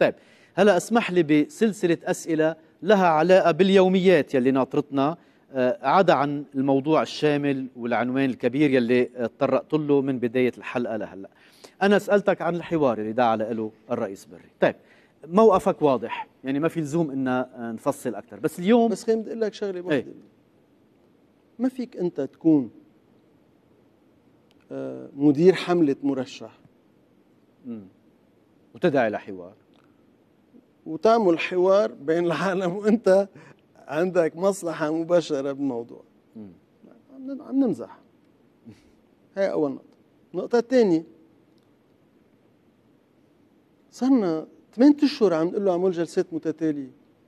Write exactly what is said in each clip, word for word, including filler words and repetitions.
طيب هلا اسمح لي بسلسله اسئله لها علاقه باليوميات يلي ناطرتنا، عدا عن الموضوع الشامل والعنوان الكبير يلي تطرقت له من بدايه الحلقه لهلا. انا سالتك عن الحوار اللي دعا له الرئيس بري. طيب موقفك واضح، يعني ما في لزوم ان نفصل اكثر، بس اليوم بس خليني بدي اقول لك شغله واحده. ايه؟ ما فيك انت تكون مدير حمله مرشح امم وتدعي لحوار وتعمل حوار بين العالم وانت عندك مصلحه مباشره بالموضوع. امم عم نمزح. هي اول نقطه. النقطه الثانيه، صرنا ثمانية اشهر عم نقول له اعمل جلسات متتاليه،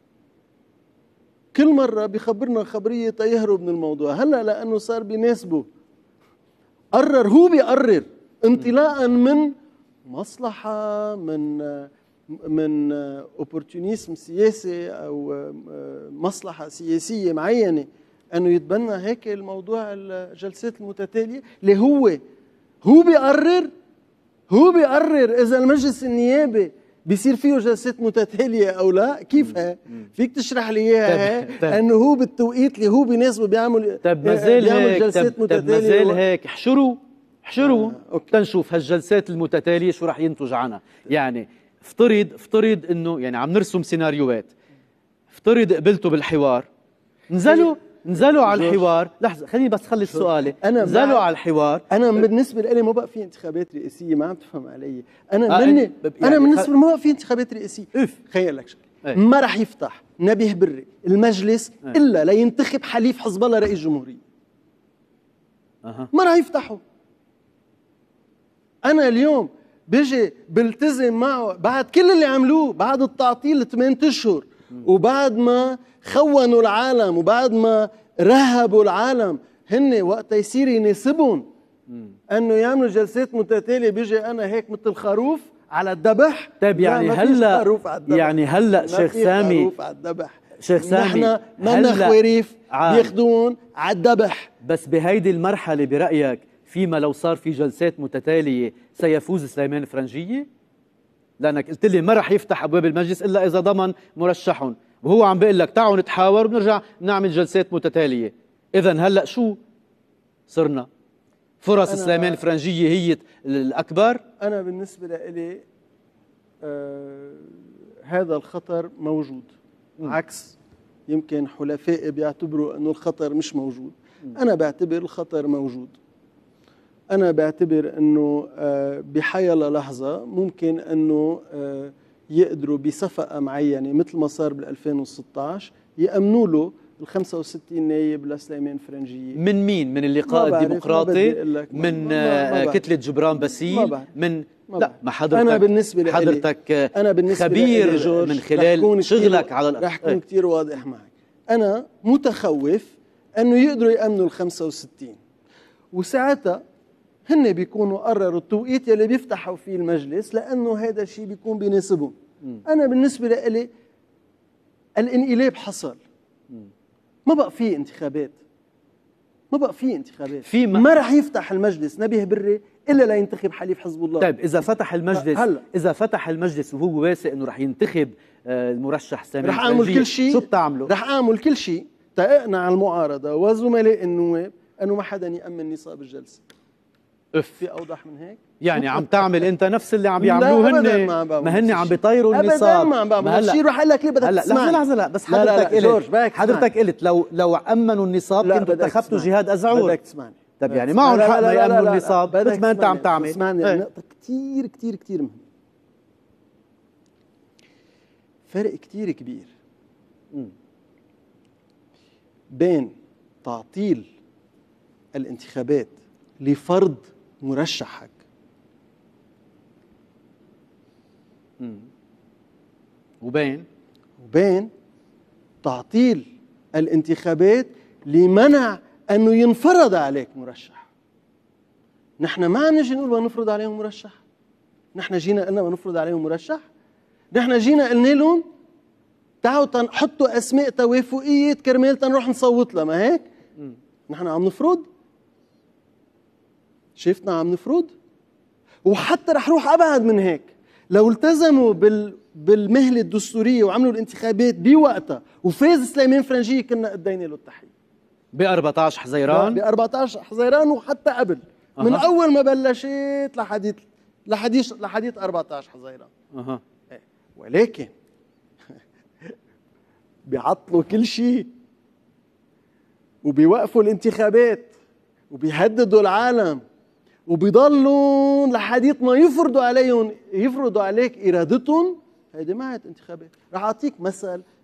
كل مره بيخبرنا خبريه تيهرب من الموضوع. هلا لانه صار بيناسبه قرر، هو بيقرر انطلاقا من مصلحه، من من اوبورتونيزم سياسي او مصلحه سياسيه معينه، انه يتبنى هيك الموضوع الجلسات المتتاليه اللي هو هو بيقرر هو بيقرر اذا المجلس النيابي بيصير فيه جلسات متتاليه او لا. كيف هي؟ فيك تشرح لي اياها؟ انه هو بالتوقيت اللي هو بيناسبه بيعمل طيب مازال هيك جلسات متتاليه. طيب مازال هيك احشروا احشروا آه، تنشوف هالجلسات المتتاليه شو رح ينتج عنها. يعني افترض افترض انه يعني عم نرسم سيناريوهات، افترض قبلتوا بالحوار، نزلوا نزلوا على الحوار. لحظه خليني بس خلص سؤالي. نزلوا على الحوار. انا بالنسبه لي ما بقى في انتخابات رئاسيه، ما عم تفهم علي. انا آه مني يعني انا بالنسبه لي ما بقى في انتخابات رئاسيه. تخيل لك شغله، ما رح يفتح نبيه بري المجلس ايه؟ الا لينتخب حليف حزب الله رئيس جمهوريه. أه. ما رح يفتحوا. انا اليوم بيجي بلتزم معه بعد كل اللي عملوه، بعد التعطيل ثمانية اشهر، وبعد ما خونوا العالم، وبعد ما رهبوا العالم، هن وقت يصير يناسبهم انه يعملوا جلسات متتاليه، بيجي انا هيك مثل خروف على الذبح. طيب يعني هلا يعني هلا شيخ سامي خروف على الذبح. شيخ سامي نحن ما خواريف بياخذون على الذبح. بس بهيدي المرحله برايك فيما لو صار في جلسات متتاليه سيفوز سليمان الفرنجيه؟ لانك قلت لي ما رح يفتح ابواب المجلس الا اذا ضمن مرشحهم، وهو عم بيقول لك تعالوا نتحاور وبنرجع نعمل جلسات متتاليه. اذا هلا شو صرنا؟ فرص سليمان الفرنجيه هي الاكبر؟ انا بالنسبه لي آه هذا الخطر موجود. م. عكس يمكن حلفائي بيعتبروا انه الخطر مش موجود. م. انا بعتبر الخطر موجود. أنا بعتبر أنه بحيال لحظة ممكن أنه يقدروا بصفقة معينة مثل ما صار بال ألفين وستة عشر يأمنوا له ال خمسة وستين نايب لسليمان فرنجية. من مين؟ من اللقاء الديمقراطي؟ من كتلة جبران باسيل؟ من ما لا ما حضرتك أنا بالنسبة حضرتك أنا بالنسبة خبير من خلال شغلك على الأرض. رح أكون كتير واضح معك. أنا متخوف أنه يقدروا يأمنوا ال خمسة وستين، وساعتها هن بيكونوا قرروا التوقيت يلي بيفتحوا فيه المجلس، لأنه هذا الشيء بيكون بيناسبهم. أنا بالنسبة لي الانقلاب حصل. م. ما بقى فيه انتخابات، ما بقى فيه انتخابات في ما, ما رح يفتح المجلس نبيه بري إلا لينتخب حليف حزب الله. طيب إذا فتح المجلس هلا إذا فتح المجلس وهو واثق إنه رح ينتخب المرشح سامي رح أعمل كل شيء. شو بتعمله؟ رح أعمل كل شيء تقنع المعارضة وزملاء النواب أنه ما حدا يأمن نصاب الجلسة. اف في اوضح من هيك؟ يعني عم تعمل انت نفس اللي عم يعملوه هن، ما هن عم بيطيروا النصاب. ابدا ما بعمل شيء. رح اقول لك ليه بدك تسمعني. لا لحظه لا بس حضرتك قلت حضرتك قلت لو لو امنوا النصاب كنتوا انتخبتوا جهاد ازعور. بدك تسمعني. طيب يعني معهم حق ما يامنوا النصاب مثل ما انت عم تعمل. اسمعني ايه؟ نقطه كثير كثير كثير مهمه. فرق كثير كبير م. بين تعطيل الانتخابات لفرض مرشحك مم. وبين وبين تعطيل الانتخابات لمنع أنه ينفرض عليك مرشح. نحن ما عم نجي نقول بدنا نفرض عليهم مرشح. نحن جينا قلنا بدنا نفرض عليهم مرشح. نحن جينا قلنا لهم تعالوا تنحطوا أسماء توافقية كرمال تنروح نصوت لها، ما هيك؟ مم. نحن عم نفرض. شفتنا عم نفرض. وحتى رح روح أبعد من هيك. لو التزموا بال بالمهله الدستوريه وعملوا الانتخابات بوقتها وفاز سليمان فرنجيه كنا ادينا له التحيه ب أربعة عشر حزيران ب أربعة عشر حزيران وحتى قبل أه. من اول ما بلشت لحديت لحديث لحديث أربعة عشر حزيران اها ولكن بيعطلوا كل شيء وبيوقفوا الانتخابات وبيهددوا العالم وبيضلوا لحديث ما يفرضوا عليهم يفرضوا عليك ارادتهم. هيدي ما هي انتخابات. رح اعطيك مثل